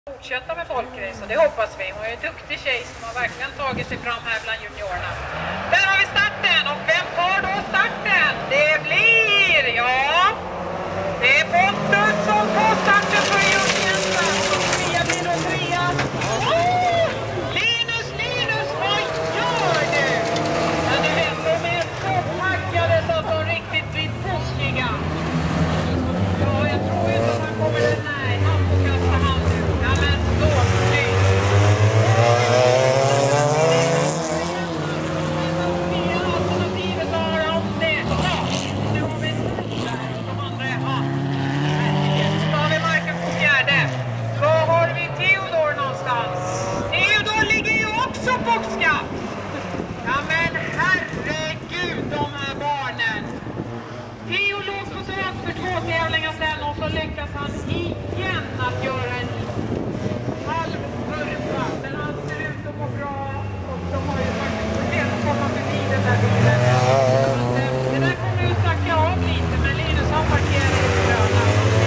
Fortsätta med folkrace, och det hoppas vi. Hon är en duktig tjej som har verkligen tagit sig fram här bland juniorerna. Där har vi starten, och vem tar då starten? Det blir, det är Pontus som tar starten för Jönsa. Sofia blir då trea. Linus, vad gör du? Ja, de är så taggade så att de riktigt blir pushiga. Ja, jag tror inte att han kommer den här. Han får kasta hand ut. Ja, men så snyggt. Alternativet var om det. Ja, nu har vi en där. De andra är så har vi Marken på fjärde. Vad har vi Theodor någonstans? Theodor ligger ju också på skatt. Ja, men herregud, de här barnen. Theo låg på söndag för 2 tävlingar sedan, och så lyckas han igen att göra en halv kurva. Men han ser ut att gå bra, och de har ju faktiskt problem att komma förbi den där bilen. Det där kommer ju snacka av lite, men Linus har parkerat i gröna.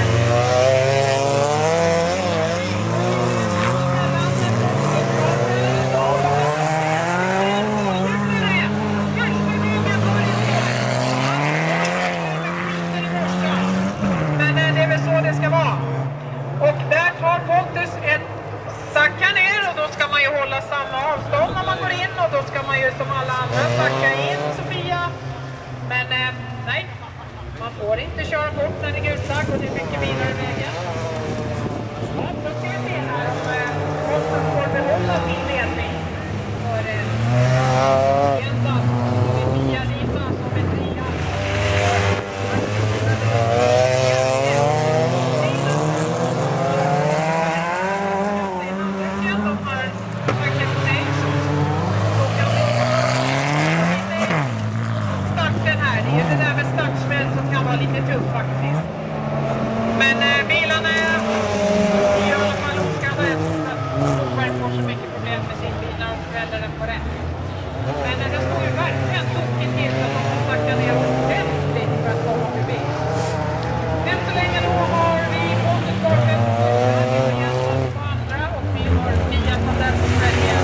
Det ska vara. Och där tar Pontus ett sacka ner, och då ska man ju hålla samma avstånd när man går in, och då ska man ju som alla andra sacka in, Sofia. Men nej, man får inte köra bort när det är gulsack och det är mycket bilar i vägen. Ja, då ska vi se här om Pontus får behålla sin ledning. För Jönsa, och vi Mia Lima som är trea. Det där med startsmäll som kan vara lite tufft faktiskt. Men bilarna är i alla fall oskadda, eftersom att får så mycket problem med sin bil när de fäller den på rätt. Men det står ju verkligen tokigt till att de får snacka ner ordentligt för att komma förbi. Än så länge då har vi Pontus Borgen på andra, och vi har Mia Sandell på Sverige.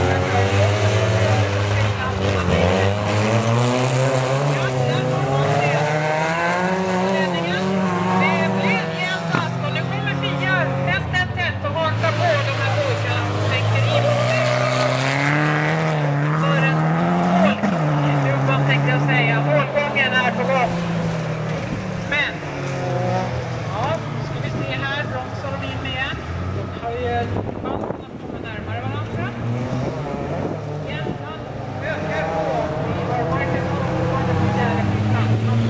Målgången är på gång. Men ska vi se här, bromsar de in igen. De har ju bantarna kommer närmare varandra. Jämtan ökar på. Vi har Marken på fjärde plats.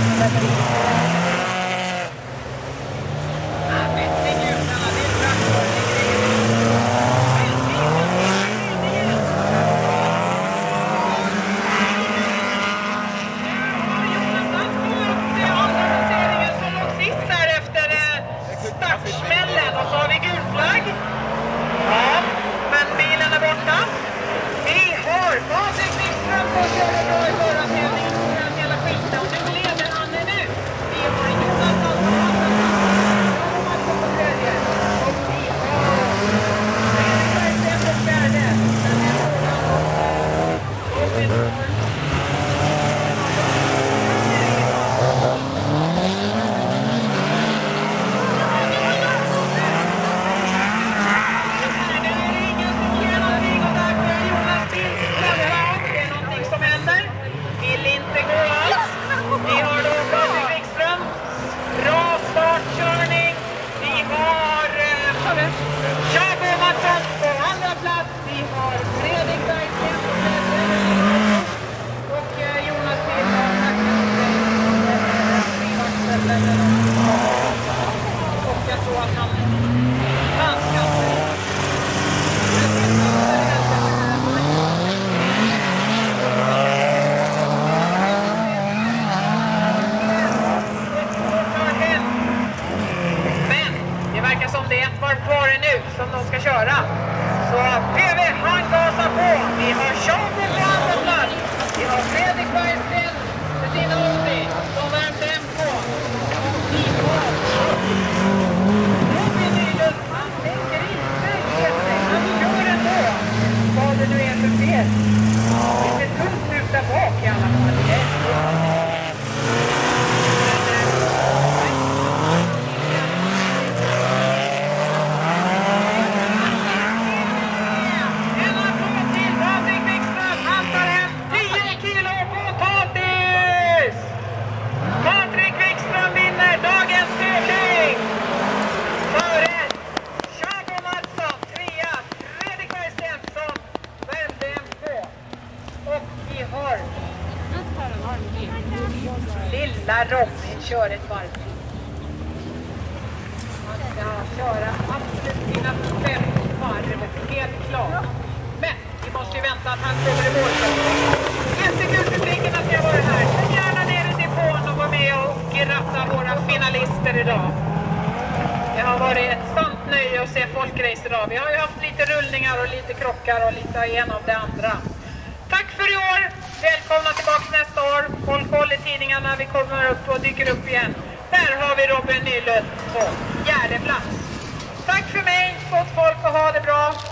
Lilla Robin kör ett varv. Man ska köra absolut sina 5 varv, helt klart. Men vi måste ju vänta att han kommer i mål. Jättekul för flickorna att jag var här. Så gärna ner i depån och vara med och gratta våra finalister idag. Det har varit ett sant nöje att se folkrace idag. Vi har ju haft lite rullningar och lite krockar och lite en av det andra. Tack för i år! Välkomna tillbaka nästa år. Håll koll i tidningarna, vi kommer upp och dyker upp igen. Där har vi Robin Nylund på 4:e plats. Tack för mig, gott folk, och ha det bra!